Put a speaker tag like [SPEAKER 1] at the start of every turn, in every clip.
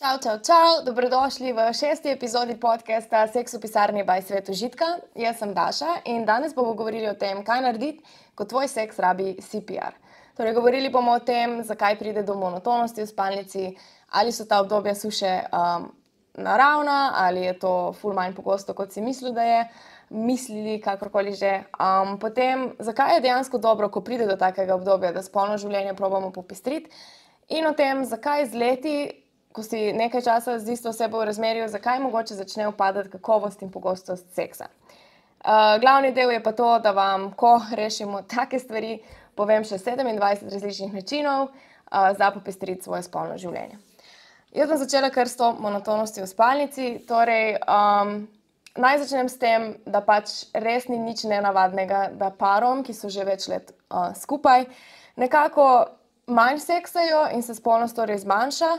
[SPEAKER 1] Čau, čau, čau, dobrodošli v 6. epizodi podcasta Seks v pisarni by Svet užitka. Jaz sem Daša in danes bomo govorili o tem, kaj narediti, ko tvoj seks rabi CPR. Torej, govorili bomo o tem, zakaj pride do monotonosti v spalnici, ali so ta obdobja suše naravna, ali je to ful manj pogosto, kot si mislil, da je, mislili, kakorkoli že. Potem, zakaj je dejansko dobro, ko pride do takega obdobja, da spolno življenje probamo popestriti, in o tem, zakaj z leti, ko si nekaj časa z isto osebo v razmerju, zakaj mogoče začne upadati kakovost in pogostost seksa. Glavni del je pa to, da vam, ko rešimo take stvari, povem še 27 različnih načinov za popestriti svoje spolno življenje. Jaz bom začela kar s to monotonostjo v spalnici. Torej, naj začnem s tem, da pač res ni nič nenavadnega, da parom, ki so že več let skupaj, nekako manj seksajo in se spolnost torej zmanjša.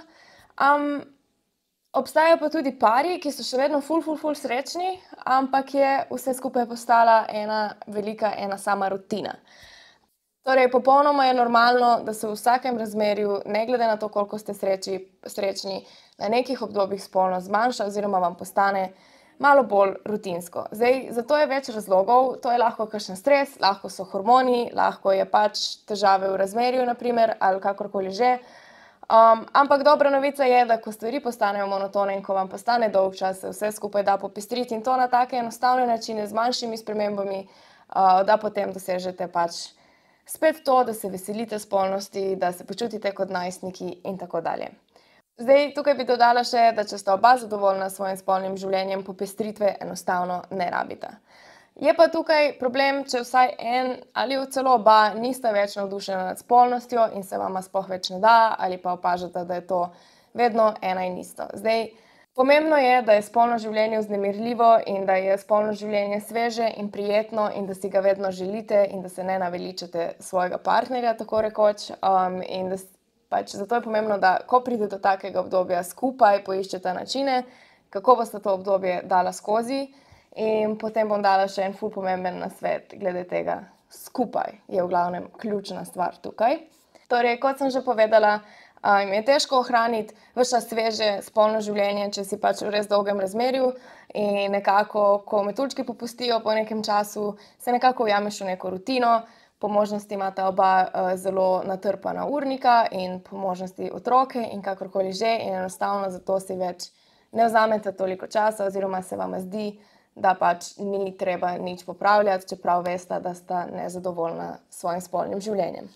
[SPEAKER 1] Obstajajo pa tudi pari, ki so še vedno ful srečni, ampak je vse skupaj postala ena sama rutina. Torej, popolnoma je normalno, da se v vsakem razmerju, ne glede na to, koliko ste srečni, na nekih obdobjih spolnost zmanjša oziroma vam postane malo bolj rutinsko. Zato je več razlogov, to je lahko kakšen stres, lahko so hormoni, lahko je pač težave v razmerju, na primer, ali kakorkoli že. Ampak dobra novica je, da ko stvari postanejo monotone in ko vam postane dolg čas, se vse skupaj da popestriti in to na take enostavne načine z manjšimi spremembami, da potem dosežete pač spet to, da se veselite spolnosti, da se počutite kot najstniki in tako dalje. Tukaj bi dodala še, da če sta oba zadovoljna s svojim spolnim življenjem, popestritve enostavno ne rabita. Je pa tukaj problem, če vsaj en ali celo oba nista več navdušena nad spolnostjo in se vama sploh več ne da, ali pa opažate, da je to vedno ena in isto. Pomembno je, da je spolno življenje vznemirljivo in da je spolno življenje sveže in prijetno in da si ga vedno želite in da se ne naveličate svojega partnerja, tako rekoč. In da pač zato je pomembno, da ko pride do takega obdobja, skupaj poiščete načine, kako boste to obdobje dala skozi. In potem bom dala še en ful pomemben nasvet glede tega. Skupaj je v glavnem ključna stvar tukaj. Torej, kot sem že povedala, je težko ohraniti ves čas sveže spolno življenje, če si pač v res dolgem razmerju in nekako, ko metuljčki popustijo po nekem času, se nekako ujameš v neko rutino. Po možnosti imata oba zelo natrpana urnika in po možnosti otroke in kakorkoli že in enostavno zato si več ne vzamete toliko časa oziroma se vam zdi, da pač ni treba nič popravljati, čeprav veste, da sta nezadovoljna s svojim spolnim življenjem.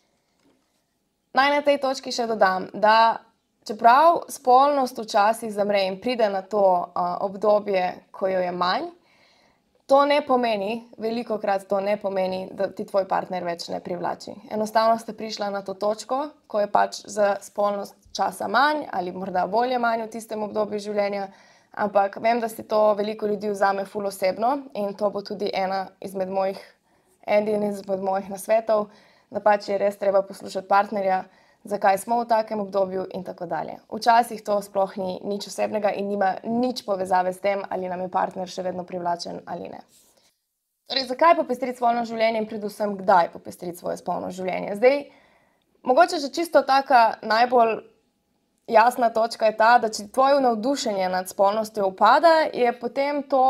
[SPEAKER 1] Naj na tej točki še dodam, da čeprav spolnost včasih zamre in pride na to obdobje, ko jo je manj, to ne pomeni, velikokrat to ne pomeni, da ti tvoj partner več ne privlači. Enostavno ste prišla na to točko, ko je pač za spolnost časa manj ali morda volje manj v tistem obdobju življenja, ampak vem, da si to veliko ljudi vzame ful osebno in to bo tudi eden izmed mojih nasvetov, da pač je res treba poslušati partnerja, zakaj smo v takem obdobju in tako dalje. Včasih to sploh ni nič osebnega in nima nič povezave s tem, ali nam je partner še vedno privlačen ali ne. Torej, zakaj popestriti spolno življenje in predvsem kdaj popestriti svoje spolno življenje? Mogoče že čisto taka najbolj jasna točka je ta, da če tvoje navdušenje nad spolnostjo upada, je potem to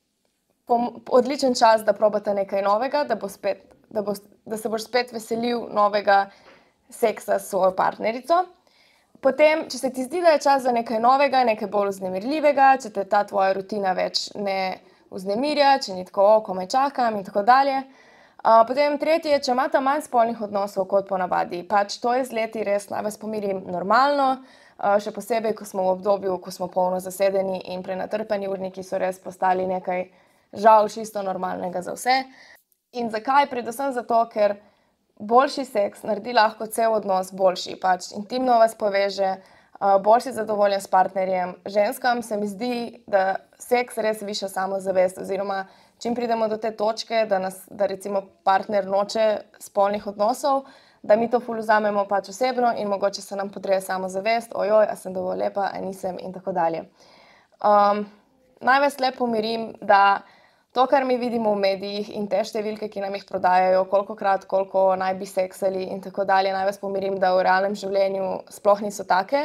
[SPEAKER 1] odličen čas, da probate nekaj novega, da se boš spet veselil novega seksa s svojo partnerico. Potem, če se ti zdi, da je čas za nekaj novega, nekaj bolj vznemirljivega, če te ta tvoja rutina več ne vznemirja, če ni tako, komaj čakam in tako dalje. Potem tretje, če imata manj spolnih odnosov kot ponavadi, pač to je z leti res, naj vas pomirim, normalno. Še posebej, ko smo v obdobju, ko smo polno zasedeni in prenatrpani urniki so res postali nekaj žal čisto normalnega za vse. In zakaj? Predvsem zato, ker boljši seks naredi lahko cel odnos boljši. Pač intimno vas poveže, bolj si zadovoljen s partnerjem. Ženskam se mi zdi, da seks res viša samozavest oziroma čim pridemo do te točke, da recimo partner noče spolnih odnosov, da mi to ful vzamemo pač osebno in mogoče se nam podre samozavest, ojoj, a sem dovolj lepa, a nisem in tako dalje. Naj vas le pomirim, da to, kar mi vidimo v medijih in te številke, ki nam jih prodajajo, koliko naj bi seksali in tako dalje, naj vas pomirim, da v realnem življenju sploh niso take.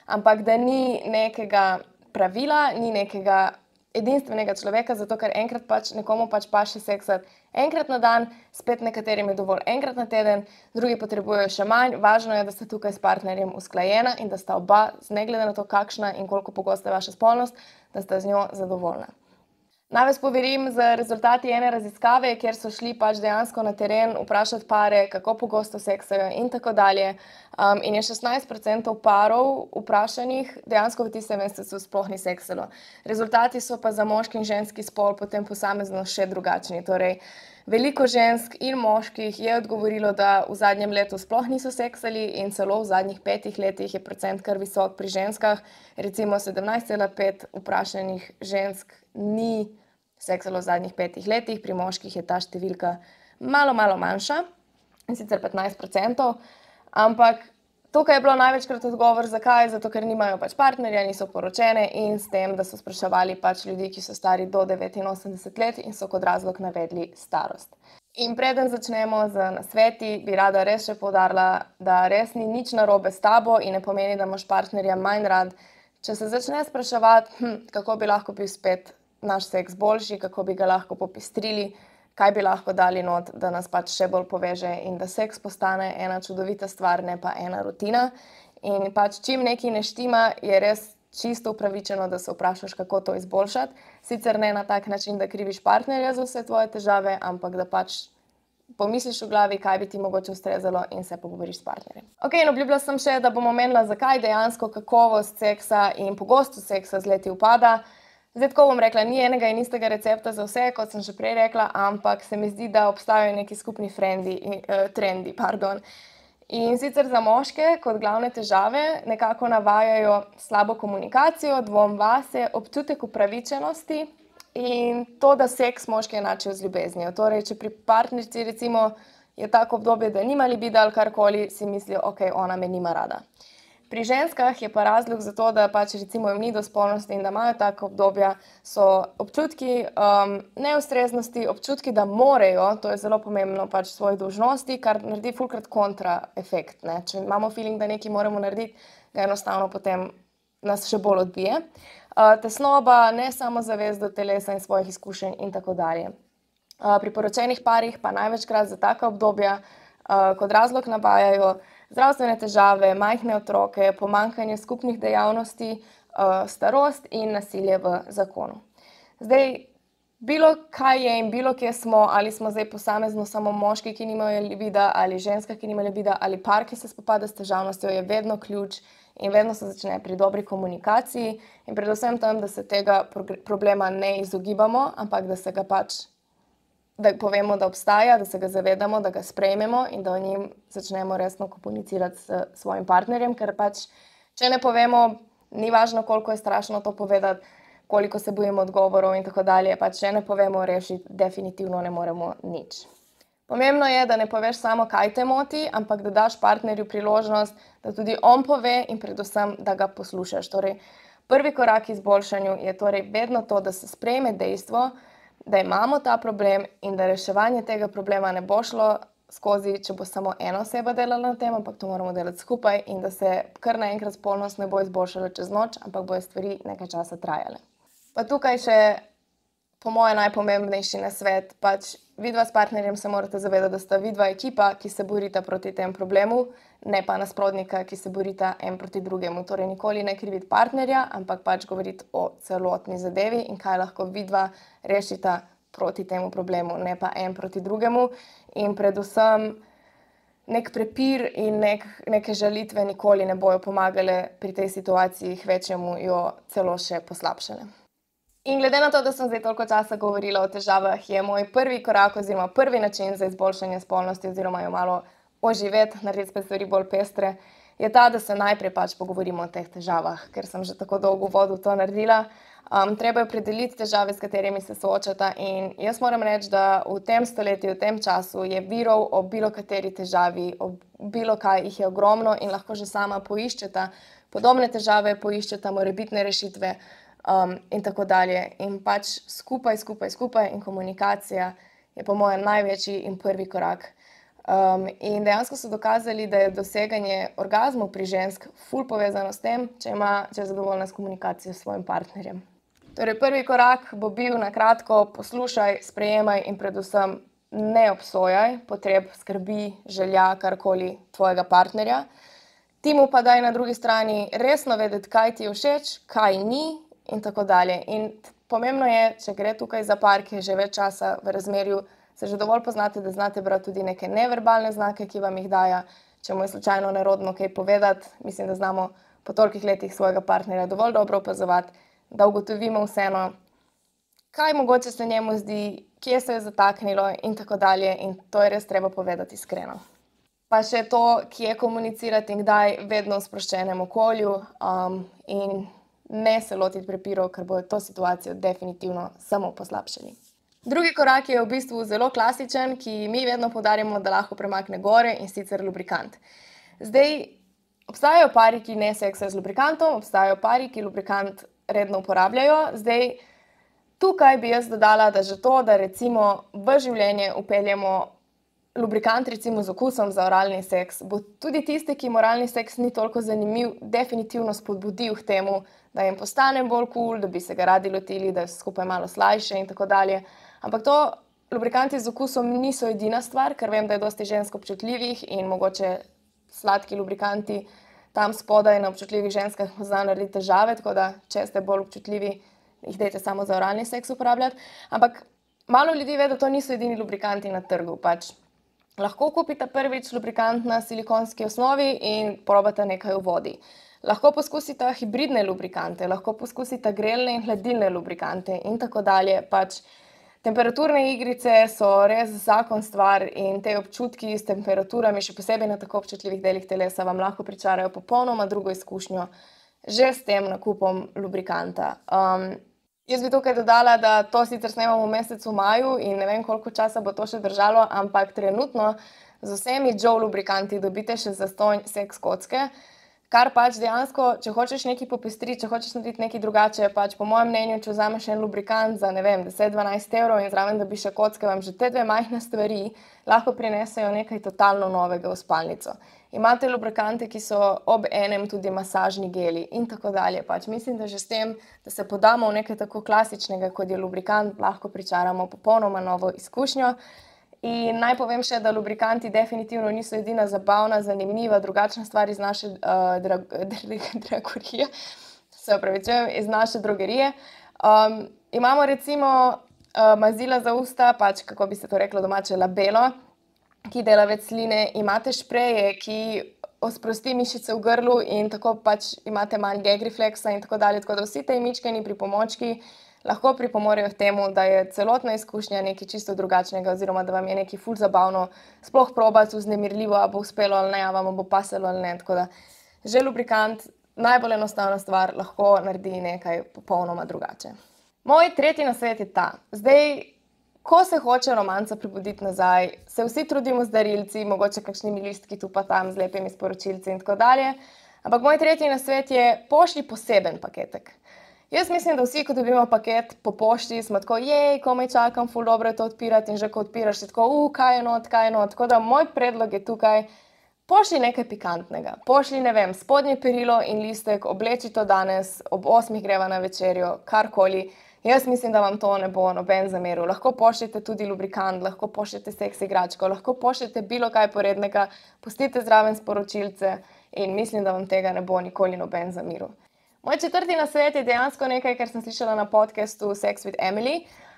[SPEAKER 1] ampak da ni nekega pravila, ni nekega edinstvenega človeka, zato ker enkrat pač nekomu pač paše seksati enkrat na dan, spet nekaterim je dovolj enkrat na teden, drugi potrebujejo še manj. Važno je, da sta tukaj s partnerjem usklajena in da sta oba, ne glede na to, kakšna in koliko pogosta je vaša spolnost, da sta z njo zadovoljna. Naj vas poverim z rezultati ene raziskave, kjer so šli pač dejansko na teren vprašati pare, kako pogosto seksajo in tako dalje. In je 16% parov vprašanih dejansko v tistem mesecu sploh ni seksalo. Rezultati so pa za moški in ženski spol potem posamezno še drugačni. Torej, veliko žensk in moških je odgovorilo, da v zadnjem letu sploh niso seksali in celo v zadnjih 5 letih je procent kar visok pri ženskah. Recimo 17,5 vprašanih žensk ni seksalo v zadnjih 5 letih, pri moških je ta številka malo manjša, in sicer 15%, ampak tukaj je bilo največkrat odgovor, zakaj, zato ker nimajo pač partnerja, niso poročene in s tem, da so spraševali pač ljudi, ki so stari do 89 let in so kot razlog navedli starost. In preden začnemo z nasveti, bi rada res še poudarila, da res ni nič narobe s tabo in ne pomeni, da imaš partnerja manj rad. Če se začne spraševati, kako bi lahko bil spet naš seks boljši, kako bi ga lahko popestrili, kaj bi lahko dali not, da nas pač še bolj poveže in da seks postane ena čudovita stvar, ne pa ena rutina. In pač čim nekaj ne štima, je res čisto upravičeno, da se vprašaš, kako to izboljšati. Sicer ne na tak način, da kriviš partnerja za vse tvoje težave, ampak da pač pomisliš v glavi, kaj bi ti mogoče ustrezalo in se pogovoriš s partnerjem. Ok, in obljubila sem še, da bom omenila, zakaj dejansko kakovost seksa in pogostost seksa z leti upada. Zdaj, tako bom rekla, ni enega in istega recepta za vse, kot sem že prej rekla, ampak se mi zdi, da obstajajo neki skupni trendi. In sicer za moške kot glavne težave nekako navajajo slabo komunikacijo, dvom vase, občutek upravičenosti in to, da seks moške enačijo z ljubeznijo. Torej, če pri partnerici recimo je tako obdobje, da nima libida ali karkoli, si mislijo, ok, ona me nima rada. Pri ženskah je pa razlog za to, da pač recimo jim ni do spolnosti in da imajo tako obdobja, so občutki neustreznosti, občutki, da morejo, to je zelo pomembno, pač svoje dolžnosti, kar naredi fulkrat kontraefekt. Če imamo feeling, da nekaj moramo narediti, ga enostavno potem nas še bolj odbije. Tesnoba, nesamozavest do telesa in svojih izkušenj in tako dalje. Pri poročenih parih pa največkrat za taka obdobja kot razlog navajajo zdravstvene težave, majhne otroke, pomanjkanje skupnih dejavnosti, starost in nasilje v zakonu. Zdaj, bilo kaj je in bilo kje smo, ali smo zdaj posamezno samo moški, ki nimajo libida, ali ženska, ki nima libida, ali par, ki se spopada s težavnostjo, je vedno ključ in vedno se začne pri dobri komunikaciji in predvsem tam, da se tega problema ne izogibamo, ampak da se ga pač da povemo, da obstaja, da se ga zavedamo, da ga sprejmemo in da o njim začnemo resno komunicirati s svojim partnerjem, ker pač, če ne povemo, ni važno, koliko je strašno to povedati, koliko se bojimo odgovorov in tako dalje, pač če ne povemo rešiti, definitivno ne moremo nič. Pomembno je, da ne poveš samo, kaj te moti, ampak da daš partnerju priložnost, da tudi on pove in predvsem, da ga poslušaš. Torej, prvi korak k izboljšanju je torej vedno to, da se sprejme dejstvo, da imamo ta problem in da reševanje tega problema ne bo šlo skozi, če bo samo ena oseba delala na tem, ampak to moramo delati skupaj in da se kar naenkrat spolnost ne bo izboljšala čez noč, ampak bojo stvari nekaj časa trajale. Pa tukaj še po moje najpomembnejši nasvet, pač vidva s partnerjem se morate zavedati, da sta vidva ekipa, ki se borita proti tem problemu, ne pa nasprotnika, ki se borita en proti drugemu. Torej, nikoli ne kriviti partnerja, ampak pač govoriti o celotni zadevi in kaj lahko vidva rešita proti temu problemu, ne pa en proti drugemu. In predvsem nek prepir in neke žalitve nikoli ne bojo pomagale pri tej situaciji, kvečjemu jo celo še poslabšale. In glede na to, da sem zdaj toliko časa govorila o težavah, je moj prvi korak oziroma prvi način za izboljšanje spolnosti oziroma jo malo oživeti, narediti spet stvari bolj pestre, je ta, da se najprej pač pogovorimo o teh težavah, ker sem že tako dolgo v uvodu to naredila. Treba je opredeliti težave, s katerimi se soočata in jaz moram reči, da v tem stoletju, v tem času je virov o bilo kateri težavi, o bilo kaj jih je ogromno in lahko že sama poiščeta podobne težave, poiščeta morebitne rešitve in tako dalje. In pač skupaj in komunikacija je po mojem največji in prvi korak In dejansko so dokazali, da je doseganje orgazmov pri žensk ful povezano s tem, če je zadovoljna s komunikacijo s svojim partnerjem. Torej, prvi korak bo bil na kratko: poslušaj, sprejemaj in predvsem ne obsojaj potreb, skrbi, želja, karkoli tvojega partnerja. Ti mu pa daj na drugi strani resno vedeti, kaj ti je všeč, kaj ni in tako dalje. In pomembno je, če gre tukaj za par, ki je že več časa v razmerju, se že dovolj poznate, da znate brati tudi neke neverbalne znake, ki vam jih daje. Če mu je slučajno nerodno kaj povedati, mislim, da znamo po tolikih letih svojega partnerja dovolj dobro opazovati, da ugotovimo vseeno, kaj mogoče se njemu zdi, kje se je zataknilo in tako dalje. In to je res treba povedati iskreno. Pa še to, kje komunicirati in kdaj, vedno v sproščenem okolju, in ne se lotiti prepirov, ker bojo to situacijo definitivno samo poslabšali. Drugi korak je v bistvu zelo klasičen, ki mi vedno poudarjamo, da lahko premakne gore, in sicer lubrikant. Zdaj, obstajajo pari, ki ne seksajo z lubrikantom, obstajajo pari, ki lubrikant redno uporabljajo. Zdaj, tukaj bi jaz dodala, da že to, da recimo v življenje vpeljemo lubrikant recimo z okusom za oralni seks, bo tudi tiste, ki jim oralni seks ni toliko zanimiv, definitivno spodbudil k temu, da jim postane bolj kul, da bi se ga radi lotili, da je skupaj malo slajše in tako dalje. Ampak to, lubrikanti z okusom niso edina stvar, ker vem, da je dosti žensk občutljivih in mogoče sladki lubrikanti tam spodaj na občutljivih ženskah znajo narediti težave, tako da če ste bolj občutljivi, jih dajte samo za oralni seks uporabljati. Ampak malo ljudi ve, da to niso edini lubrikanti na trgu. Pač lahko kupite prvič lubrikant na silikonski osnovi in probate nekaj v vodi. Lahko poskusite hibridne lubrikante, lahko poskusite grelne in hladilne lubrikante in tako dalje. Pač temperaturne igrice so res zakon stvar in te občutki s temperaturami, še posebej na tako občutljivih delih telesa, vam lahko pričarajo popolnoma drugo izkušnjo že s tem nakupom lubrikanta. Jaz bi tukaj dodala, da to sicer snemamo v mesecu maju in ne vem, koliko časa bo to še držalo, ampak trenutno z vsemi Joe lubrikanti dobite še zastonj seks kocke, kar pač dejansko, če hočeš nekaj popestriti, če hočeš narediti nekaj drugače, pač po mojem mnenju, če vzameš en lubrikant za, ne vem, 10-12 evrov in zraven dobiš še kocke, vam že te dve majhne stvari lahko prinesejo nekaj totalno novega v spalnico. Imate lubrikante, ki so ob enem tudi masažni geli in tako dalje. Pač mislim, da že s tem, da se podamo v nekaj tako klasičnega, kot je lubrikant, lahko pričaramo popolnoma novo izkušnjo. In naj povem še, da lubrikanti definitivno niso edina zabavna, zanimiva, drugačna stvar iz naše dragorije, se opravičujem, iz naše drogerije. Imamo recimo mazila za usta, pač kako bi se to reklo domače, labelo, ki dela več sline. Imate špreje, ki sprosti mišice v grlu in tako pač imate manj gag refleksa in tako dalje. Tako da vsi te mičkeni pripomočki lahko pripomorejo k temu, da je celotna izkušnja nekaj čisto drugačnega oziroma da vam je nekaj ful zabavno sploh probati, vznemirljivo, a bo uspelo ali ne, a vam bo pasalo ali ne. Tako da že lubrikant, najbolj enostavna stvar, lahko naredi nekaj popolnoma drugače. Moj tretji nasvet je ta. Zdaj, ko se hoče romanca prebuditi nazaj, se vsi trudimo z darilci, mogoče kakšnimi listki tu pa tam z lepimi sporočilci in tako dalje. Ampak moj tretji nasvet je: pošlji poseben paketek. Jaz mislim, da vsi, ko dobimo paket po pošti, smo tako: jej, komaj čakam, ful dobro je to odpirati, in že ko odpiraš, je tako: kaj je not, kaj je not. Tako da moj predlog je tukaj: pošlji nekaj pikantnega. Pošlji, ne vem, spodnje perilo in listek, obleči to danes, ob 8 greva na večerjo, karkoli. Jaz mislim, da vam to ne bo noben zameril. Lahko pošljete tudi lubrikant, lahko pošljete seks igračko, lahko pošljete bilo kaj porednega, pustite zraven sporočilce in mislim, da vam tega ne bo nikoli noben zameril. Moj četrti nasvet je dejansko nekaj, kar sem slišala na podcastu Sex with Emily.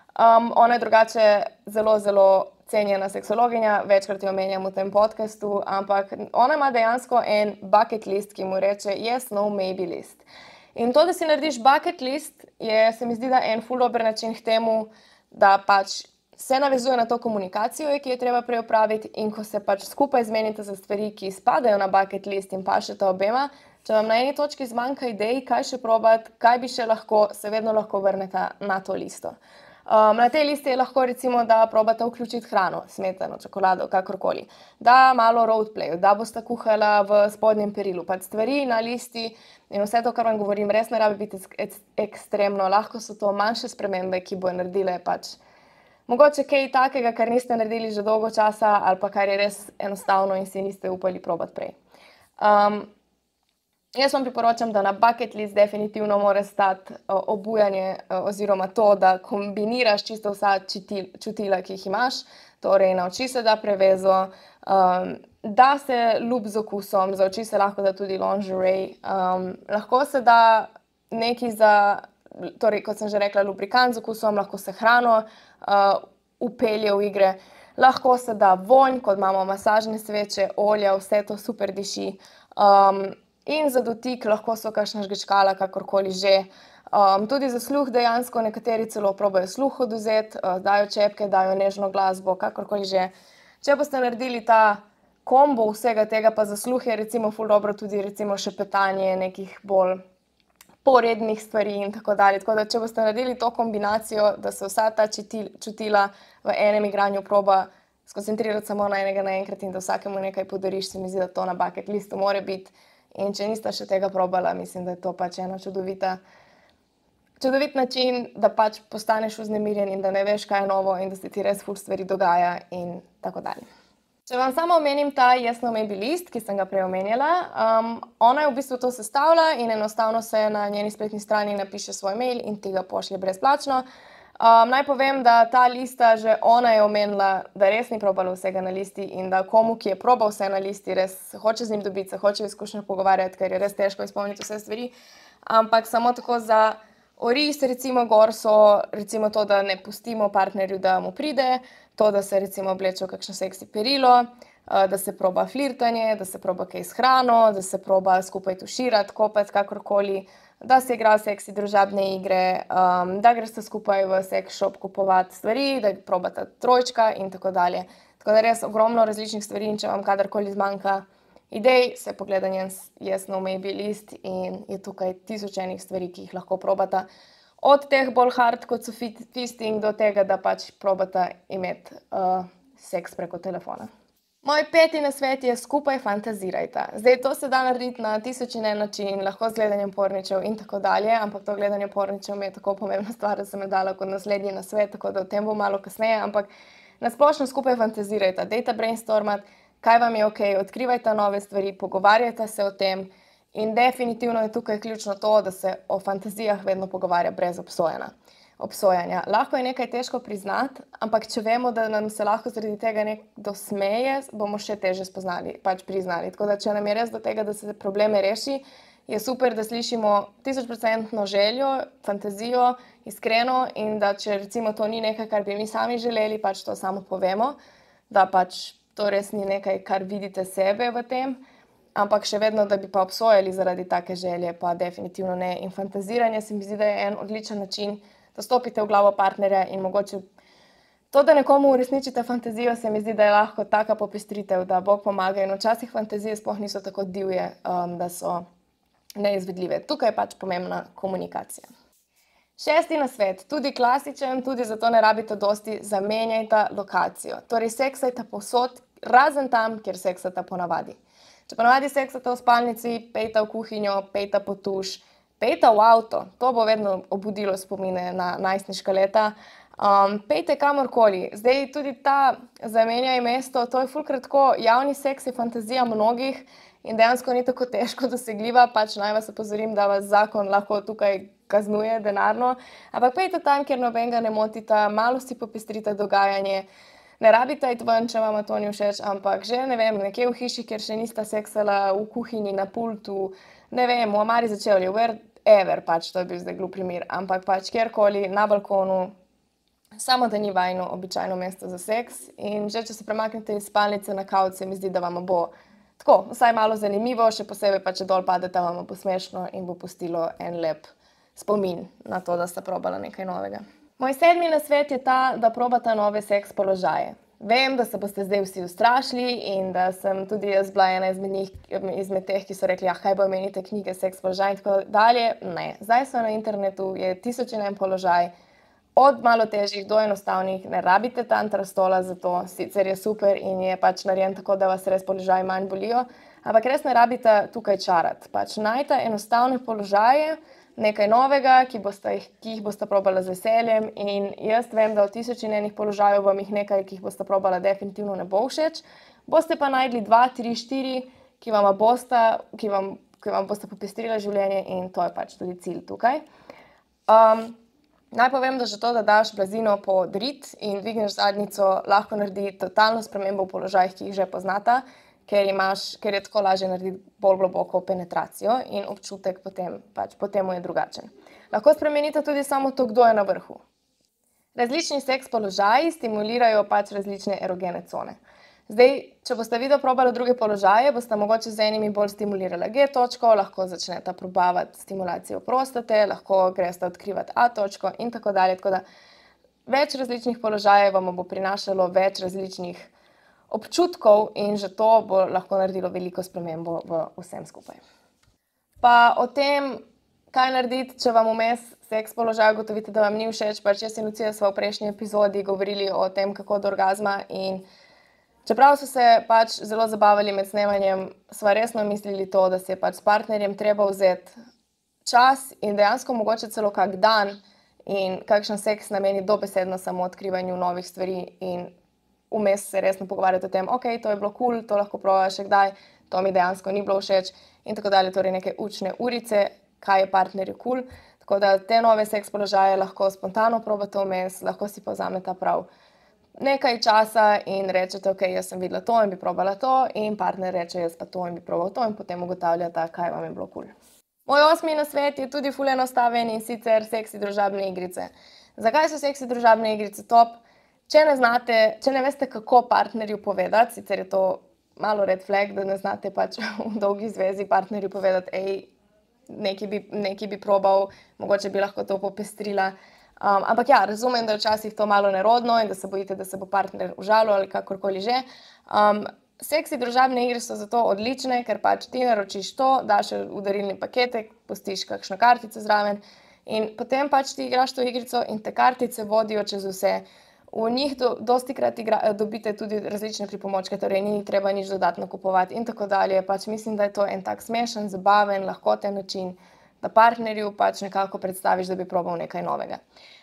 [SPEAKER 1] Ona je drugače zelo, zelo cenjena seksologinja, večkrat jo omenjam v tem podcastu, ampak ona ima dejansko en bucket list, ki mu reče yes, no, maybe list. In to, da si narediš bucket list, se mi zdi, da en ful dober način k temu, da pač se navezuje na to komunikacijo, ki jo treba prej opraviti, in ko se pač skupaj zmenite za stvari, ki spadajo na bucket list in pašeta obema, če vam na eni točki zmanjka idej, kaj še probati, kaj bi še lahko, se vedno lahko vrnete na to listo. Na tej listi je lahko recimo, da probate vključiti hrano, smetano, čokolado, kakorkoli, da malo roleplay, da boste kuhala v spodnjem perilu, pač stvari na listi. In vse to, kar vam govorim, res ne rabi biti ekstremno, lahko so to manjše spremembe, ki bojo naredile pač mogoče kaj takega, kar niste naredili že dolgo časa ali pa kar je res enostavno in si niste upali probati prej. Jaz vam priporočam, da na bucket list definitivno mora stati obujanje oziroma to, da kombiniraš čisto vsa čutila, ki jih imaš, torej na oči se da prevezo, da se lup z okusom, za oči se lahko da tudi lingerie, lahko se da nekaj za, torej kot sem že rekla, lubrikant z okusom, lahko se hrano vpelje v igre, lahko se da vonj, kot imamo masažne sveče, olja, vse to super diši. In za dotik lahko so kakšna žgečkala, kakorkoli že. Tudi za sluh dejansko nekateri celo probajo sluh odvzeti, dajo čepke, dajo nežno glasbo, kakorkoli že. Če boste naredili ta kombo vsega tega, pa za sluh je recimo ful dobro tudi recimo šepetanje nekih bolj porednih stvari in tako dalje. Tako da, če boste naredili to kombinacijo, da se vsa ta čutila v enem igranju proba skoncentrirati samo na enega naenkrat in da vsakemu nekaj podariš, se mi zdi, da to na bucket listu mora biti. In če niste še tega probala, mislim, da je to pač ena čudovit način, da pač postaneš vznemirjen in da ne veš, kaj je novo in da se ti res ful stvari dogaja in tako dalje. Če vam samo omenim ta Yes No Maybe list, ki sem ga prej omenjala, ona je v bistvu to sestavlja in enostavno se na njeni spletni strani napiše svoj mail in ti ga pošlje brezplačno. Naj povem, da ta lista, že ona je omenila, da res ni probala vsega na listi in da komu, ki je probal vse na listi, res hoče z njim dobiti, se hoče izkušnjo pogovarjati, ker je res težko izpolniti vse stvari. Ampak samo tako za oris, recimo gor so recimo to, da ne pustimo partnerju, da mu pride, to, da se recimo obleče v kakšno seksi perilo, da se proba flirtanje, da se proba kaj s hrano, da se proba skupaj tuširati, kopati, kakorkoli, da se igra seksi družabne igre, da greste skupaj v sex shop kupovati stvari, da probata trojčka in tako dalje. Tako da res ogromno različnih stvari in če vam kadarkoli zmanjka idej, se pogleda njen Yes No Maybe list in je tukaj 1000 enih stvari, ki jih lahko probata. Od teh bolj hard, kot so fisting, do tega, da pač probata imeti seks preko telefona. Moj 5. nasvet je skupaj fantazirajta. Zdaj, to se da narediti na 1000 en način, lahko z gledanjem porničev in tako dalje, ampak to gledanje porničev mi je tako pomembna stvar, da sem jo dala kot naslednji nasvet, tako da o tem bo malo kasneje, ampak na splošno skupaj fantazirajta, dejta brainstormat, kaj vam je okej, odkrivajta nove stvari, pogovarjajta se o tem in definitivno je tukaj ključno to, da se o fantazijah vedno pogovarja brez obsojanja. Lahko je nekaj težko priznati, ampak če vemo, da nam se lahko zaradi tega nekdo smeje, bomo še težje spoznali, pač priznali. Tako da, če nam je res do tega, da se probleme reši, je super, da slišimo 1000% željo, fantazijo, iskreno in da če recimo to ni nekaj, kar bi mi sami želeli, pač to samo povemo, da pač to res ni nekaj, kar vidite sebe v tem, ampak še vedno, da bi pa obsojali zaradi take želje, pa definitivno ne. In fantaziranje se mi zdi, da je en odličen način, da stopite v glavo partnerja in mogoče to, da nekomu uresničite fantazijo, se mi zdi, da je lahko taka popestritev, da Bog pomaga in včasih fantazije sploh niso tako divje, da so neizvedljive. Tukaj je pač pomembna komunikacija. 6. nasvet, tudi klasičen, tudi zato ne rabite dosti, zamenjajta lokacijo. Torej, seksajta povsod, razen tam, kjer seksata ponavadi. Če ponavadi seksata v spalnici, pejta v kuhinjo, pejta pod tuš, pejta v avto, to bo vedno obudilo spomine na najstniška leta. Pejte kamorkoli. Zdaj tudi ta zamenjaj mesto, to je ful kratko, javni seks je fantazija mnogih in dejansko ni tako težko dosegljiva, pač naj vas opozorim, da vas zakon lahko tukaj kaznuje denarno, ampak pejte tam, kjer nobenega ne motita, malo si popestrite dogajanje, ne rabite iti ven, če vama to ni všeč, ampak že, ne vem, nekje v hiši, kjer še nista seksala, v kuhinji, na pultu, ne vem, v omari za čevlje, wherever, pač to je bil zdaj glup primer, ampak pač kjerkoli, na balkonu, samo da ni vajno običajno mesto za seks in že, če se premaknete iz spalnice na kavč, se mi zdi, da vam bo tako, vsaj malo zanimivo, še posebej pa, če dol padete, vam bo smešno in bo pustilo en lep spomin na to, da sta probala nekaj novega. Moj 7. nasvet je ta, da probata nove seks položaje. Vem, da se boste zdaj vsi ustrašili in da sem tudi jaz bila ena izmed teh, ki so rekli, kaj bo menite knjige, seks položaj in tako dalje. Ne, zdaj so na internetu, je 1000 en položaj, od malo težjih do enostavnih, ne rabite tantra stola za to, sicer je super in je pač narejen tako, da vas res položaji manj bolijo, ampak res ne rabite tukaj čarati. Pač najte enostavne položaje, nekaj novega, ki jih boste probala z veseljem, in jaz vem, da od 1001 položajev vam jih nekaj, ki jih boste probala, definitivno ne bo všeč. Boste pa najdli 2, 3, 4, ki vam boste popestrila življenje, in to je pač tudi cilj tukaj. Naj povem, da že to, da daš blazino pod rit in dvigneš zadnjico, lahko naredi totalno spremembo v položajih, ki jih že poznata, ker je tako lažje narediti bolj globoko penetracijo in občutek potem je drugačen. Lahko spremenite tudi samo to, kdo je na vrhu. Različni seks položaji stimulirajo pač različne erogene cone. Zdaj, če boste video probali druge položaje, boste mogoče z enimi bolj stimulirali G točko, lahko začnete probavati stimulacijo prostate, lahko greste odkrivati A točko in tako dalje. Tako da več različnih položajev vam bo prinašalo več različnih občutkov in že to bo lahko naredilo veliko spremembo v vsem skupaj. Pa o tem, kaj narediti, če vam vmes seks položaj ugotovite, da vam ni všeč, pač jaz in Lucija sva v prejšnji epizodi govorili o tem, kako do orgazma, in čeprav so se pač zelo zabavali med snemanjem, sva resno mislili to, da si je pač s partnerjem treba vzeti čas in dejansko mogoče celo kak dan in kakšen seks nameni dobesedno samo odkrivanju novih stvari in vmes se resno pogovarjati o tem, ok, to je bilo cool, to lahko probaš še kdaj, to mi dejansko ni bilo všeč in tako dalje, torej neke učne urice, kaj je partnerju cool. Tako da te nove seks položaje lahko spontano probate vmes, lahko si povzamete prav nekaj časa in rečete, ok, jaz sem videla to in bi probala to, in partner reče, jaz pa to in bi probal to, in potem ugotavljate, kaj vam je bilo cool. Moj 8. nasvet je tudi ful enostaven, in sicer seksi družabne igrice. Zakaj so seksi družabne igrice top? Če ne veste, kako partnerju povedati, sicer je to malo red flag, da ne znate pač v dolgi zvezi partnerju povedati, nekaj bi probal, mogoče bi lahko to popestrila. Ampak ja, razumem, da je včasih to malo nerodno in da se bojite, da se bo partner užalil ali kakorkoli že. Seksi družabne igre so zato odlične, ker pač ti naročiš to, daš v darilni paketek, pustiš kakšno kartico zraven in potem pač ti igraš to igrico in te kartice vodijo čez vse. V njih dostikrat dobite tudi različne pripomočke, torej ni treba nič dodatno kupovati in tako dalje. Pač mislim, da je to en tak smešen, zabaven, lahkoten način, da partnerju pač nekako predstaviš, da bi probal nekaj novega.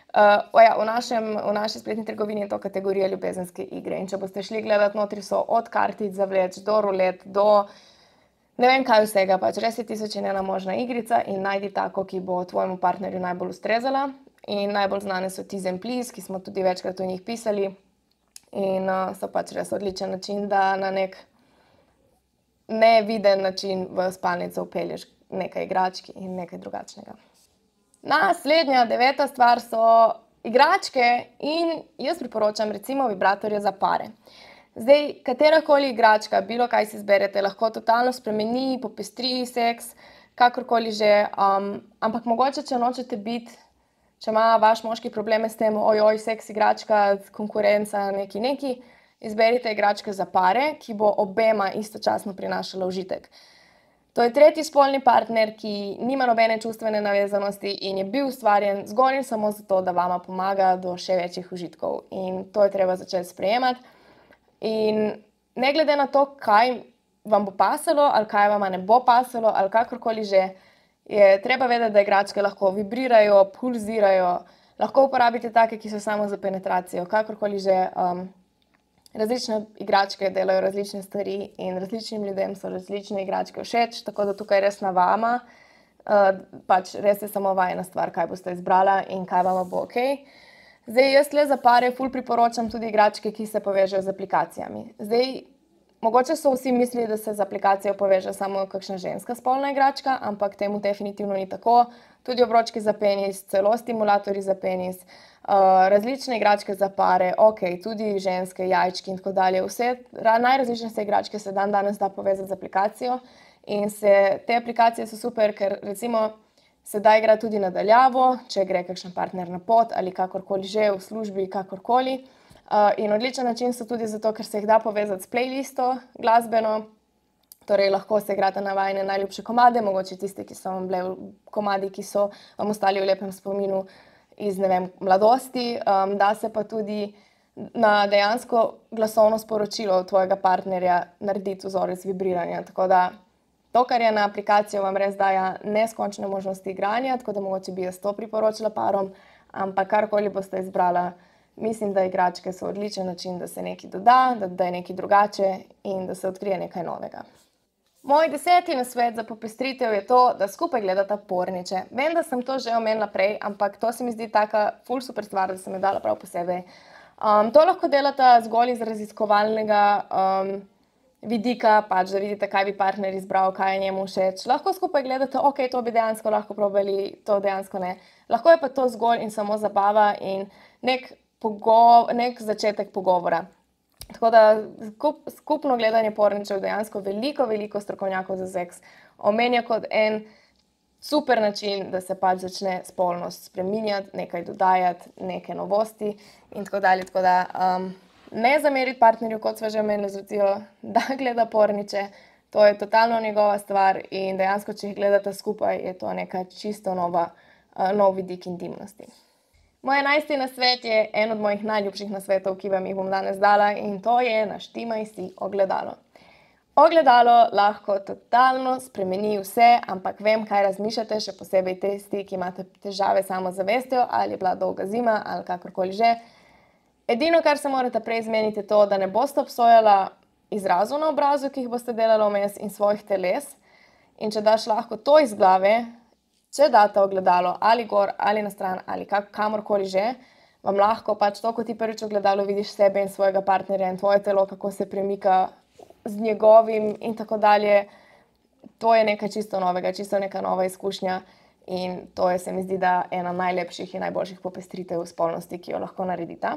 [SPEAKER 1] V naši spletni trgovini je to kategorija ljubezenske igre in če boste šli gledati, notri so od kartic za vleč, do rulet, do ne vem kaj vsega, pač res je 1001 možna igrica in najdi tako, ki bo tvojemu partnerju najbolj ustrezala. In najbolj znane so Tease and Please, ki smo tudi večkrat o njih pisali in so pač res odličen način, da na nek neviden način v spalnico vpelješ nekaj igračk in nekaj drugačnega. Naslednja, 9. stvar so igračke in jaz priporočam recimo vibratorje za pare. Zdaj, katerakoli igračka, bilo kaj si izberete, lahko totalno spremeni, popestri seks, kakorkoli že, ampak mogoče, če nočete biti, če ima vaš moški probleme s tem, ojoj, seks igračka, konkurenca, neki, izberite igračke za pare, ki bo obema istočasno prinašala užitek. To je tretji spolni partner, ki nima nobene čustvene navezanosti in je bil ustvarjen zgolj in samo zato, da vama pomaga do še večjih užitkov. In to je treba začeti sprejemati. In ne glede na to, kaj vam bo pasalo ali kaj vama ne bo pasalo ali kakorkoli že, je treba vedeti, da igračke lahko vibrirajo, pulzirajo, lahko uporabite take, ki so samo za penetracijo, kakorkoli že. Različne igračke delajo različne stvari in različnim ljudem so različne igračke všeč, tako da tukaj res na vama, pač res je samo vajina stvar, kaj boste izbrala in kaj vama bo okej. Zdaj, jaz tle za pare ful priporočam tudi igračke, ki se povežejo z aplikacijami. Zdaj, mogoče so vsi mislili, da se z aplikacijo poveže samo kakšna ženska spolna igračka, ampak temu definitivno ni tako. Tudi obročki za penis, celo stimulatorji za penis, različne igračke za pare, tudi ženske, jajčki in tako dalje. Vse najrazličnejše igračke se danes da povezati z aplikacijo in te aplikacije so super, ker recimo se da igrati tudi nadaljavo, če gre kakšen partner na pot ali kakorkoli že, v službi, kakorkoli. In odličen način so tudi zato, ker se jih da povezati s playlisto glasbeno, torej lahko se igrate na vajine najljubše komade, mogoče tiste, ki so vam bile komadi, ki so vam ostali v lepem spominu iz, ne vem, mladosti. Da se pa tudi na dejansko glasovno sporočilo tvojega partnerja narediti vzorec vibriranja, tako da To, kar je na aplikacijo, vam res daje neskončne možnosti igranja, tako da mogoče bi jaz to priporočila parom, ampak karkoli boste izbrala, mislim, da igračke so odličen način, da se nekaj doda, da je nekaj drugače in da se odkrije nekaj novega. Moj 10. nasvet za popestritev je to, da skupaj gledata porniče. Vem, da sem to že omenila prej, ampak to se mi zdi taka ful super stvar, da sem jo dala prav posebej. To lahko delata zgolj iz raziskovalnega vidika, pač da vidite, kaj bi partner izbral, kaj je njemu všeč. Lahko skupaj gledate, ok, to bi dejansko lahko probali, to dejansko ne. Lahko je pa to zgolj in samo zabava in nek začetek pogovora. Tako da skupno gledanje porničev dejansko veliko strokovnjakov za seks omenja kot en super način, da se pač začne spolnost spreminjati, nekaj dodajati, neke novosti in tako dalje. Tako da ne zameriti partnerju, kot sva že omenili z Lucijo, da gleda porniče. To je totalno njegova stvar in dejansko, če jih gledate skupaj, je to neka čisto nov vidik intimnosti. Moj 11. nasvet je en od mojih najljubših nasvetov, ki vam jih bom danes dala, in to je naštimaj si ogledalo. Ogledalo lahko totalno spremeni vse, ampak vem, kaj razmišljate, še posebej tisti, ki imate težave s samozavestjo, ali je bila dolga zima, ali kakorkoli že. Edino, kar se morate prej zmeniti, je to, da ne boste obsojala izrazov na obrazu, ki jih boste delali vmes, in svojih teles. In če daš lahko to iz glave, če date ogledalo ali gor, ali na stran, ali kamorkoli že, vam lahko pač to, ko ti prvič ogledalo vidiš sebe in svojega partnerja in tvoje telo, kako se premika z njegovim in tako dalje, to je nekaj čisto novega, čisto neka nova izkušnja in to je, se mi zdi, da ena najlepših in najboljših popestritev v spolnosti, ki jo lahko naredita.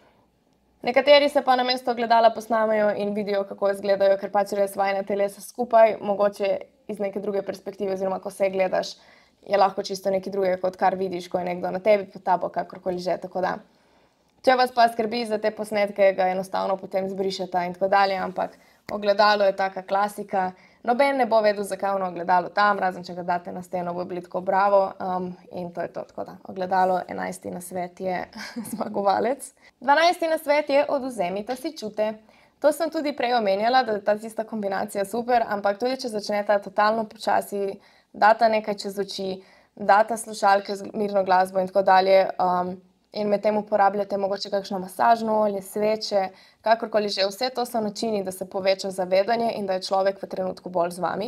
[SPEAKER 1] Nekateri se pa namesto ogledala posnamejo in vidijo, kako izgledajo, ker pač res vajina telesa skupaj, mogoče iz neke druge perspektive, oziroma ko se gledaš, je lahko čisto nekaj drugega, kot kar vidiš, ko je nekdo na tebi, pod tabo, kakorkoli že, tako da. Če vas pa skrbi za te posnetke, ga enostavno potem zbrišete in tako dalje, ampak ogledalo je taka klasika. Noben ne bo vedel, zakaj je ogledalo tam, razen če ga date na steno, bo bilo tako bravo in to je to, tako da. Ogledalo, 11. nasvet je zmagovalec. 12. nasvet je odvzemite si čute. To sem tudi prej omenjala, da je ta tista kombinacija super, ampak tudi če začnete totalno počasi, data nekaj čez oči, data slušalke z mirno glasbo in tako dalje in med tem uporabljate mogoče kakšno masažno olje, sveče, kakorkoli že. Vse to so načini, da se poveča zavedanje in da je človek v trenutku bolj z vami.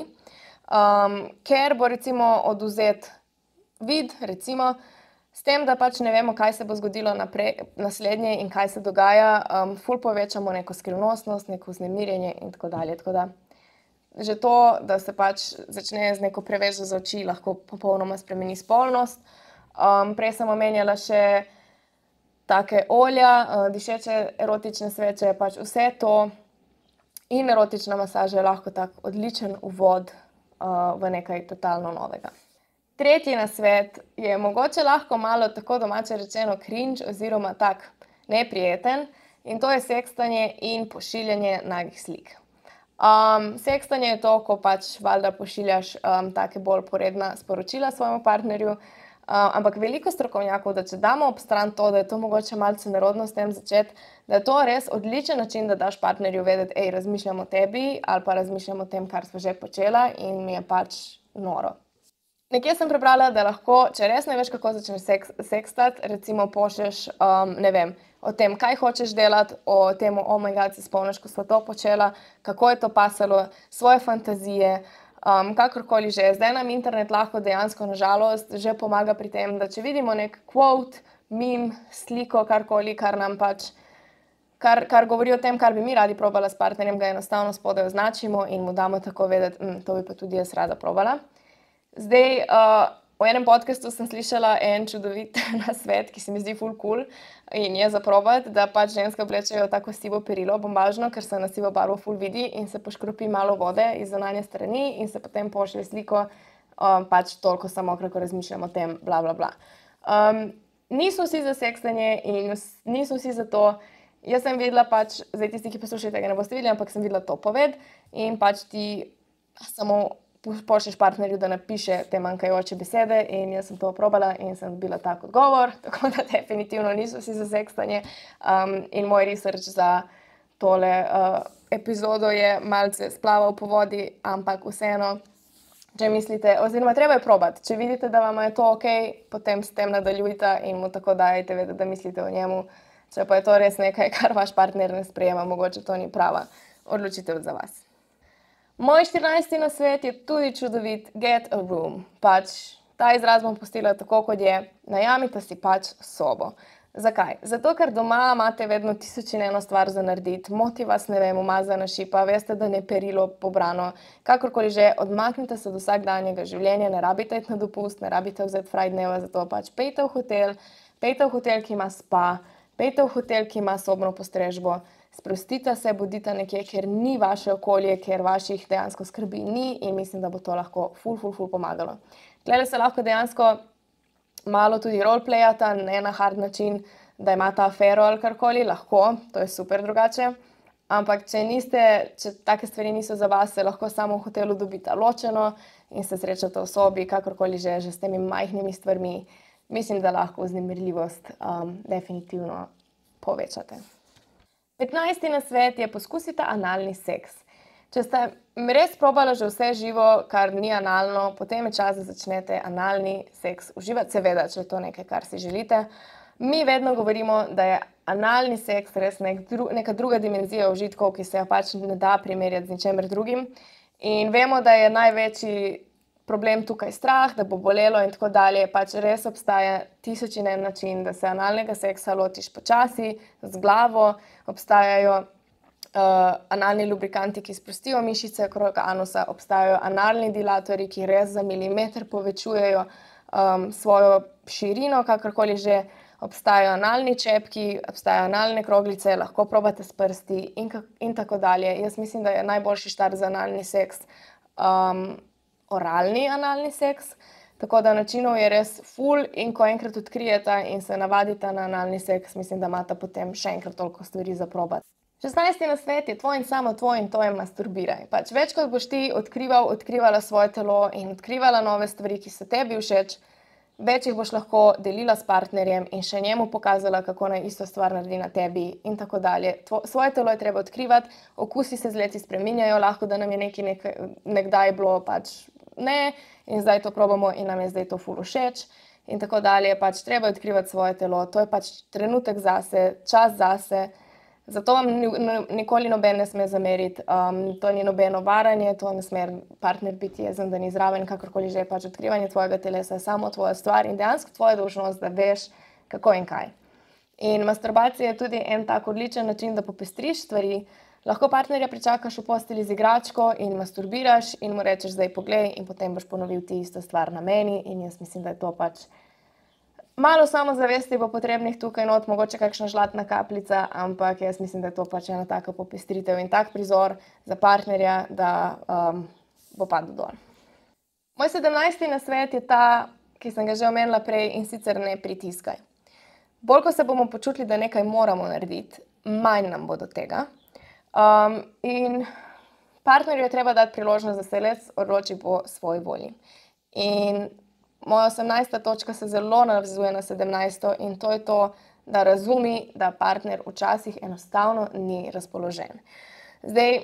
[SPEAKER 1] Ker bo recimo odvzet vid, recimo, s tem, da pač ne vemo, kaj se bo zgodilo naslednje in kaj se dogaja, ful povečamo neko skrivnostnost, neko vznemirjenje in tako dalje. Tako da že to, da se pač začne z neko prevezo za oči, lahko popolnoma spremeni spolnost. Prej sem omenjala še take olja, dišeče erotične sveče, pač vse to in erotična masaža je lahko tak odličen uvod v nekaj totalno novega. 3. nasvet je mogoče lahko malo, tako domače rečeno, cringe oziroma tak neprijeten in to je sekstanje in pošiljanje nagih slik. Sekstanje je to, ko pač valjda pošiljaš take bolj poredna sporočila svojemu partnerju, ampak veliko strokovnjakov, da če damo ob stran to, da je to mogoče malce nerodno s tem začeti, da je to res odličen način, da daš partnerju vedeti, razmišljam o tebi ali pa razmišljam o tem, kar sva že počela in mi je pač noro. Nekje sem prebrala, da lahko, če res ne veš, kako začneš sekstati, recimo pošlješ, ne vem, o tem, kaj hočeš delati, o tem, oh my god, se spomniš, ko sva to počela, kako je to pasalo, svoje fantazije, kakorkoli že. Zdaj nam internet lahko dejansko, na žalost, že pomaga pri tem, da če vidimo nek quote, meme, sliko, karkoli, kar nam pač, kar govori o tem, kar bi mi radi probala s partnerjem, ga enostavno spodaj označimo in mu damo tako vedeti, to bi pa tudi jaz rada probala. Zdaj, v enem podcastu sem slišala en čudovit nasvet, ki se mi zdi ful cool in je za probati, da pač ženske oblečejo tako sivo perilo, bombažno, ker se na sivo barvo ful vidi in se poškropi malo vode iz zunanje strani in se potem pošlje sliko, pač toliko samo, ko razmišljam o tem, bla, bla, bla. Niso vsi za sekstanje in niso vsi za to. Jaz sem videla pač, zdaj tisti, ki poslušate, ga ne boste videli, ampak sem videla to poved in pač ti samo pošlješ partnerju, da napiše te manjkajoče besede in jaz sem to probala in sem dobila tak odgovor, tako da definitivno niso vsi za sekstanje in moj research za tole epizodo je malce splaval po vodi, ampak vseeno Če mislite, oziroma treba je probati. Če vidite, da vam je to ok, potem s tem nadaljujte in mu tako dajte vedeti, da mislite o njemu. Če pa je to res nekaj, kar vaš partner ne sprejema, mogoče to ni prava odločitev za vas. Moj 14. nasvet je tudi čudovit, get a room. Ta izraz bom pustila tako, kot je, najamite si sobo. Zakaj? Zato, ker doma imate vedno 1001 stvar za narediti, moti vas, ne vem, umazana šipa, veste, da ne perilo pobrano, kakorkoli že, odmaknite se od vsakdanjega življenja, ne rabite iti na dopust, ne rabite vzeti Friday-dneva, zato pejte v hotel, ki ima spa, pejte v hotel, ki ima sobno postrežbo, sprostite se, bodite nekje, kjer ni vaše okolje, kjer vaših dejansko skrbi ni in mislim, da bo to lahko ful pomagalo. Tlele se lahko dejansko malo tudi roleplayata, ne na hard način, da imata afero ali karkoli, lahko, to je super drugače. Ampak če take stvari niso za vas, se lahko samo v hotelu dobite ločeno in se srečate v sobi, kakorkoli že s temi majhnimi stvarmi. Mislim, da lahko vznemirljivost definitivno povečate. 15. nasvet je poskusite analni seks. Če ste res probali že vse živo, kar ni analno, potem je čas, da začnete analni seks uživati, seveda, če je to nekaj, kar si želite. Mi vedno govorimo, da je analni seks res neka druga dimenzija užitkov, ki se jo ne da primerjati z ničemer drugim. In vemo, da je največji problem tukaj strah, da bo bolelo in tako dalje. Res obstaja 1001 način, da se analnega seksa lotiš počasi, z glavo. Obstajajo analni lubrikanti, ki sprostijo mišice okrog anusa, obstajajo analni dilatorji, ki res za milimeter povečujejo svojo širino, kakorkoli že. Obstajajo analni čepki, obstajajo analne kroglice, lahko probate s prsti in tako dalje. Jaz mislim, da je najboljši štart za analni seks oralni analni seks, tako da načinov je res ful in ko enkrat odkrijete in se navadite na analni seks, mislim, da imate potem še enkrat toliko stvari za probati. 16. nasvet je tvoj in samo tvoj in to je masturbiraj. Več kot boš ti odkrivala svoje telo in odkrivala nove stvari, ki so tebi všeč, več jih boš lahko delila s partnerjem in še njemu pokazala, kako naj isto stvar naredi na tebi in tako dalje. Svoje telo je treba odkrivati, okusi se z leti spreminjajo, lahko da nam je nekdaj bilo ne in zdaj to probamo in nam je zdaj to ful všeč in tako dalje. Treba odkrivati svoje telo, to je trenutek zase, čas zase. Zato vam nikoli noben ne sme zameriti, to ni nobeno varanje, to ne sme partner biti jezen, da ni zraven, kakorkoli že, odkrivanje tvojega telesa je samo tvoja stvar in dejansko tvoja dolžnost, da veš, kako in kaj. In masturbacija je tudi en tak odličen način, da popestriš stvari. Lahko partnerja pričakaš v postelji z igračko in masturbiraš in mu rečeš, zdaj poglej in potem boš ponovil ti isto stvar na meni in jaz mislim, da je to malo samozavesti bo potrebnih tukaj not, mogoče kakšna žlatna kapljica, ampak jaz mislim, da je to ena taka popestritev in tak prizor za partnerja, da bo padel dol. Moj 17. nasvet je ta, ki sem ga že omenila prej in sicer ne pritiskaj. Bolj, ko se bomo počutili, da nekaj moramo narediti, manj nam bo do tega. In partnerju je treba dati priložnost, da se res odloči po svoji volji. In moja 18. točka se zelo navezuje na 17. in to je to, da razumi, da partner včasih enostavno ni razpoložen. Zdaj,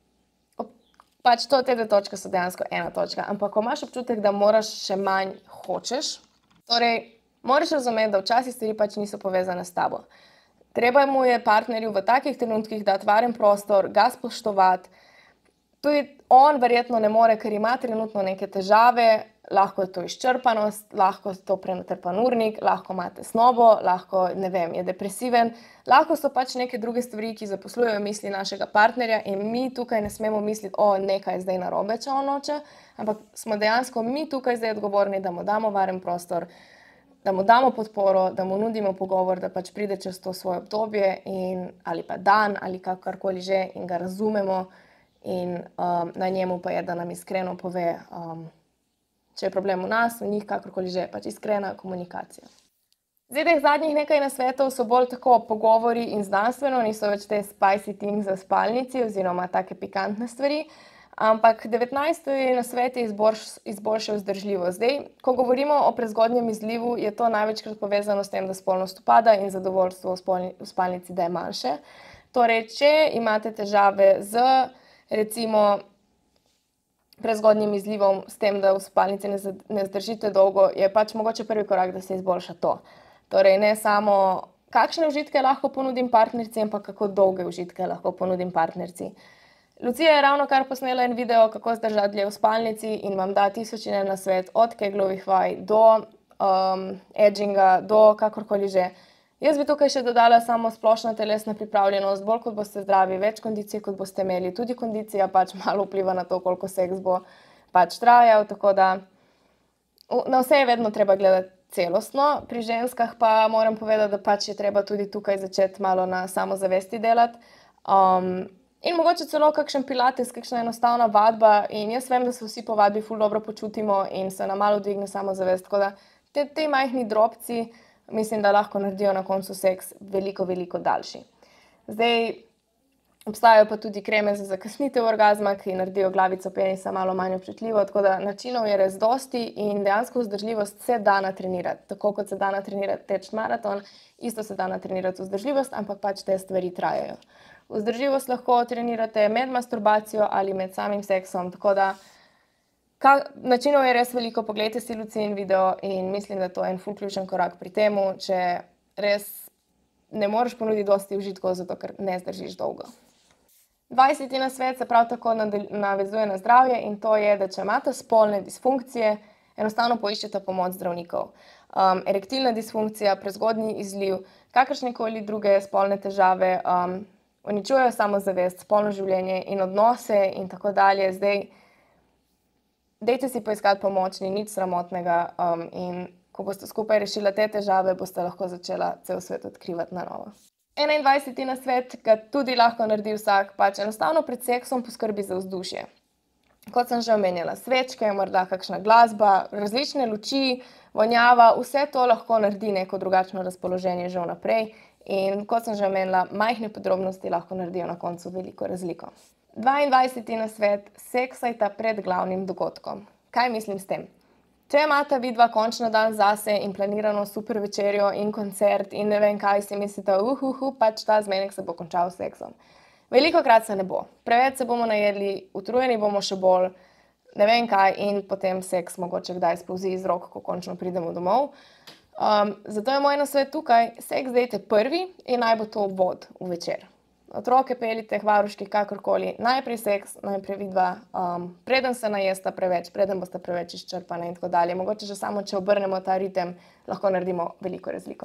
[SPEAKER 1] te dve točke so dejansko ena točka, ampak ko imaš občutek, da moraš še manj hočeš, torej moraš razumeti, da včasih stvari niso povezane s tabo. Treba mu je partnerju v takih trenutkih dati varen prostor, ga spoštovati. Tudi on verjetno ne more, ker ima trenutno neke težave, lahko je to izčrpanost, lahko je to prenatrpan urnik, lahko ima tesnobo, lahko, ne vem, je depresiven. Lahko so neke druge stvari, ki zaposlujejo misli našega partnerja in mi tukaj ne smemo misliti, nekaj je zdaj narobe, če on noče, ampak smo dejansko mi tukaj zdaj odgovorni, da mu damo varen prostor, da mu damo podporo, da mu nudimo pogovor, da pride čez to svoje obdobje ali pa dan ali kakorkoli že in ga razumemo in na njemu pa je, da nam iskreno pove, če je problem v nas, v njih, kakorkoli že, iskrena komunikacija. Zdaj, teh zadnjih nekaj nasvetov so bolj tako pogovori in znanstveno, niso več te spicy things v spalnici oziroma take pikantne stvari, ampak 19. nasvet je izboljšaj vzdržljivost. Zdaj, ko govorimo o prezgodnjem izlivu, je to največkrat povezano s tem, da spolnost upada in zadovoljstvo v spalnici, da je manjše. Torej, če imate težave z recimo prezgodnjim izlivom, s tem, da v spalnici ne zdržite dolgo, je pač mogoče prvi korak, da se izboljša to. Torej, ne samo kakšne užitke lahko ponudim partnerici, ampak kako dolge užitke lahko ponudim partnerici. Lucija je ravnokar posnela en video, kako zdržati dlje v spalnici in vam da 1000 in en nasvet, od keglovih vaj do edginga, do kakorkoli že. Jaz bi tukaj še dodala samo splošna telesna pripravljenost, bolj kot boste zdravi, več kondicije, kot boste imeli. Tudi kondicija pač malo vpliva na to, koliko seks bo pač trajal, tako da na vse je vedno treba gledati celostno. Pri ženskah pa moram povedati, da pač je treba tudi tukaj začeti malo na samozavesti delati. In mogoče celo kakšen pilates, kakšna enostavna vadba in jaz vem, da se vsi po vadbi ful dobro počutimo in se nam malo dvigne samozavest, tako da te majhni drobci mislim, da lahko naredijo na koncu seks veliko, veliko daljši. Zdaj, obstajajo pa tudi kreme za zakasnitev orgazma, ki naredijo glavico penisa malo manj občutljivo, tako da načinov je res dosti in dejansko vzdržljivost se da natrenirati. Tako kot se da natrenirati teči maraton, isto se da natrenirati vzdržljivost, ampak pač te stvari trajajo. Vzdržljivost lahko trenirate med masturbacijo ali med samim seksom, tako da načinov je res veliko. Poglejte si Lucin video in mislim, da to je en ful ključen korak pri temu, če res ne moreš ponuditi dosti užitkov, zato ker ne zdržiš dolgo. 20. nasvet se prav tako navezuje na zdravje in to je, da če imate spolne disfunkcije, enostavno poiščete pomoč zdravnikov. Erektilna disfunkcija, prezgodnji izliv, kakršnekoli druge spolne težave, uničujejo samozavest, spolno življenje in odnose in tako dalje. Zdaj, dajte si poiskati pomoč, ni nič sramotnega in ko boste skupaj rešila te težave, boste lahko začela cel svet odkrivati na novo. 21. nasvet, ga tudi lahko naredi vsak, pač enostavno pred seksom poskrbi za vzdušje. Kot sem že omenjala, svečke, morda kakšna glasba, različne luči, vonjava, vse to lahko naredi neko drugačno razpoloženje že vnaprej in kot sem že omenila, majhne podrobnosti lahko naredijo na koncu veliko razliko. 22. nasvet, seksajta pred glavnim dogodkom. Kaj mislim s tem? Če imata vidva končno dan zase in planirano super večerjo in koncert in ne vem kaj, si mislite, pač ta zmenek se bo končal s seksom. Velikokrat se ne bo. Preveč se bomo najedli, utrujeni bomo še bolj, ne vem kaj in potem seks mogoče kdaj spolzi iz rok, ko končno pridemo domov. Zato je moj nasvet tukaj, seks dejte prvi in naj bo to vod v večer. Otroke peljite k varuški, kakorkoli, najprej seks, najprej vidva, preden se najesta preveč, preden boste preveč izčrpane in tako dalje. Mogoče že samo, če obrnemo ta ritem, lahko naredimo veliko razliko.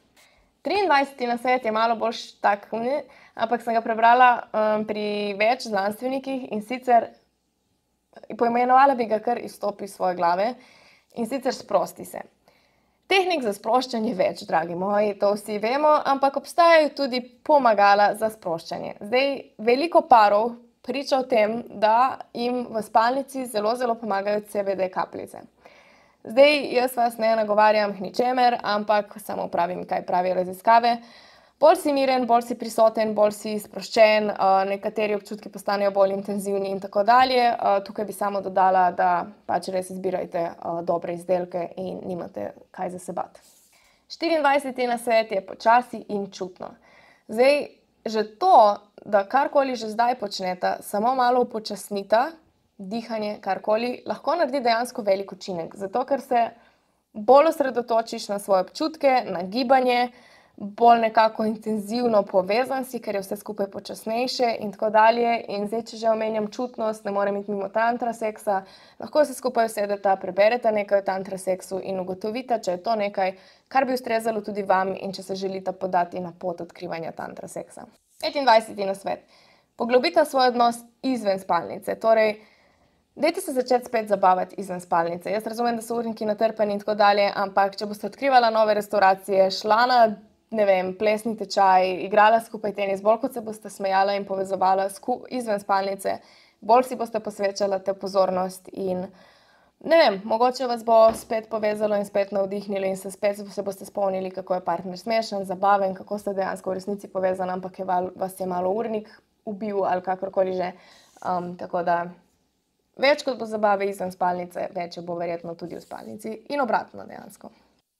[SPEAKER 1] 23. nasvet je malo bolj tak, ampak sem ga prebrala pri več znanstvenikih in sicer poimenovala bi ga kar izstopi iz svoje glave in sicer sprosti se. Tehnik za sproščanje več, dragi moji, to vsi vemo, ampak obstajajo tudi pomagala za sproščanje. Zdaj, veliko parov priča o tem, da jim v spalnici zelo, zelo pomagajo CBD kapljice. Zdaj, jaz vas ne nagovarjam k ničemer, ampak samo pravim, kaj pravijo raziskave. Bolj si miren, bolj si prisoten, bolj si sproščen, nekateri občutki postanejo bolj intenzivni in tako dalje. Tukaj bi samo dodala, da pač res izbirajte dobre izdelke in nimate kaj za se bati. 24. nasvet je počasi in čutno. Zdaj, že to, da karkoli že zdaj počnete, samo malo upočasnita, dihanje, karkoli, lahko naredi dejansko velik učinek. Zato, ker se bolj osredotočiš na svoje občutke, na gibanje, bolj nekako intenzivno povezan si, ker je vse skupaj počasnejše in tako dalje. In zdaj, če že omenjam čutnost, ne morem iti mimo tantra seksa, lahko se skupaj usedeta, preberete nekaj o tantra seksu in ugotovite, če je to nekaj, kar bi ustrezalo tudi vam in če se želite podati na pot odkrivanja tantra seksa. 25. nasvet. Poglobite svoj odnos izven spalnice, torej dajte se začeti spet zabavati izven spalnice. Jaz razumem, da so urniki natrpani in tako dalje, ampak če boste odkrivala nove restauracije, šla na ne vem, plesni tečaj, igrala skupaj tenis, bolj kot se boste smejala in povezovala izven spalnice, bolj si boste posvečala te pozornost in ne vem, mogoče vas bo spet povezalo in spet navdihnilo in se boste spomnili, kako je partner smešen, zabaven, kako ste dejansko v resnici povezani, ampak vas je malo urnik ubil ali kakorkoli že. Tako da več kot bo zabave izven spalnice, več bo verjetno tudi v spalnici in obratno dejansko.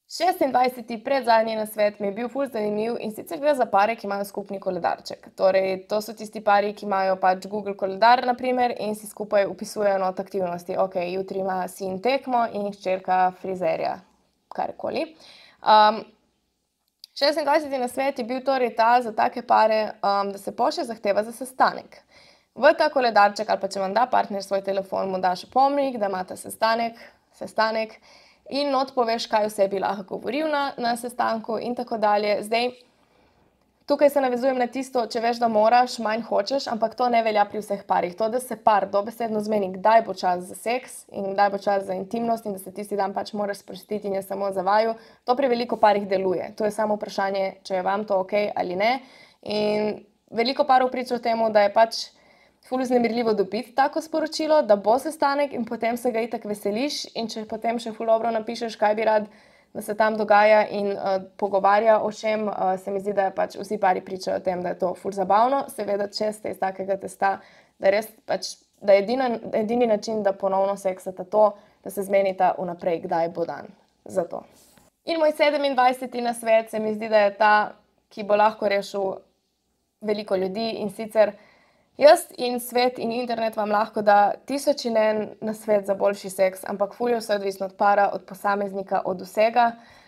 [SPEAKER 1] 26. predzadnji nasvet mi je bil ful zanimiv, in sicer gre za pare, ki imajo skupni koledarček. Torej, to so tisti pari, ki imajo pač Google koledar, na primer, in si skupaj vpisujejo not aktivnosti. Ok, jutri ima sin tekmo in hčerka frizerja, karkoli. 26. nasvet je bil torej ta za take pare, da se pošlje zahteva za sestanek. V ta koledarček, ali pa če vam da partner svoj telefon, mu daš opomnik, da imate sestanek, in not poveš, kaj vse bi lahko govoril na sestanku in tako dalje. Zdaj, tukaj se navezujem na tisto, če veš, da moraš, manj hočeš, ampak to ne velja pri vseh parih. To, da se par dobesedno zmeni, kdaj bo čas za seks in kdaj bo čas za intimnost in da se tisti dan pač moraš sprostiti in je samo za vaju, to pri veliko parih deluje. To je samo vprašanje, če je vam to ok ali ne. In veliko parov priča o temu, da je pač ful vznemirljivo dobiti tako sporočilo, da bo sestanek in potem se ga itak veseliš, in če potem še ful dobro napišeš, kaj bi rad, da se tam dogaja in pogovarja o čem, se mi zdi, da pač vsi pari pričajo o tem, da je to ful zabavno. Seveda, če ste iz takega testa, da res pač, da je edini način, da ponovno seksata to, da se zmenita vnaprej, kdaj bo dan za to. In moj 27. nasvet se mi zdi, da je ta, ki bo lahko rešil veliko ljudi, in sicer jaz in svet in internet vam lahko da 1000 in en nasvet za boljši seks, ampak ful je vse odvisno od para, od posameznika, od vsega.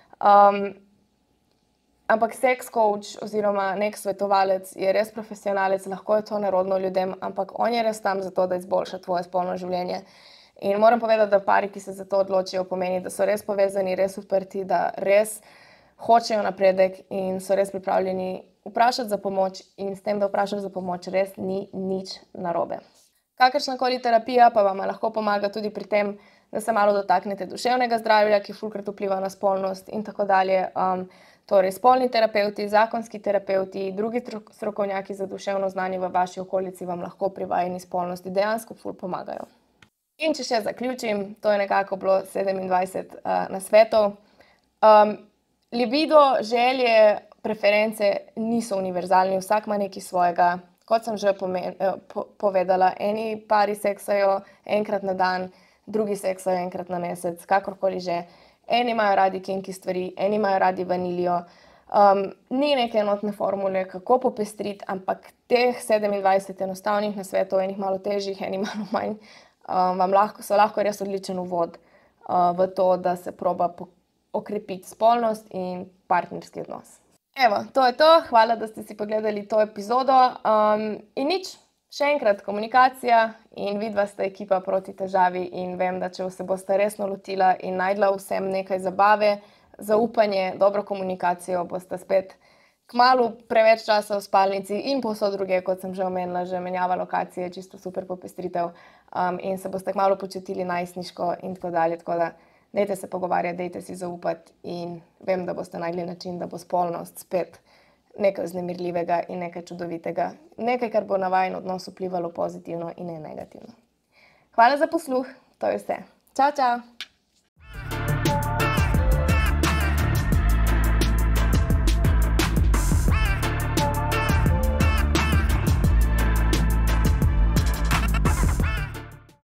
[SPEAKER 1] Ampak sex coach oziroma nek svetovalec je res profesionalec, lahko je to nerodno ljudem, ampak on je res tam zato, da izboljša tvoje spolno življenje. In moram povedati, da pari, ki se za to odločijo, pomeni, da so res povezani, res odprti, da res hočejo napredek in so res pripravljeni vprašati za pomoč, in s tem, da vprašaš za pomoč, res ni nič narobe. Kakršnakoli terapija pa vam lahko pomaga tudi pri tem, da se malo dotaknete duševnega zdravja, ki fulkrat vpliva na spolnost in tako dalje. Torej, spolni terapevti, zakonski terapevti, drugi strokovnjaki za duševno znanje v vaši okolici vam lahko pri vajeni spolnosti dejansko ful pomagajo. In če še zaključim, to je nekako bilo 27 nasvetov. Libido, želje, preference niso univerzalni, vsak ima nekaj svojega. Kot sem že povedala, eni pari seksajo enkrat na dan, drugi seksajo enkrat na mesec, kakorkoli že. Eni imajo radi kinky stvari, eni imajo radi vanilijo. Ni neke enotne formule, kako popestriti, ampak teh 27 enostavnih nasvetov, enih malo težjih, enih malo manj, so lahko res odličen uvod v to, da se proba okrepiti spolnost in partnerski odnos. Evo, to je to. Hvala, da ste si pogledali to epizodo. In nič, še enkrat, komunikacija in vidva sta ekipa proti težavi, in vem, da če se boste resno lotila in najdla vsem nekaj zabave, zaupanje, dobro komunikacijo, boste spet kmalu preveč časa v spalnici in povsod druge, kot sem že omenila, že menjava lokacije, čisto super popestritev, in se boste kmalu počutili najstniško in tako dalje, tako da dajte se pogovarjati, dajte si zaupati, in vem, da boste našli način, da bo spolnost spet nekaj vznemirljivega in nekaj čudovitega, nekaj, kar bo na vajin odnos vplivalo pozitivno in ne negativno. Hvala za posluh, to je vse. Čau, čau!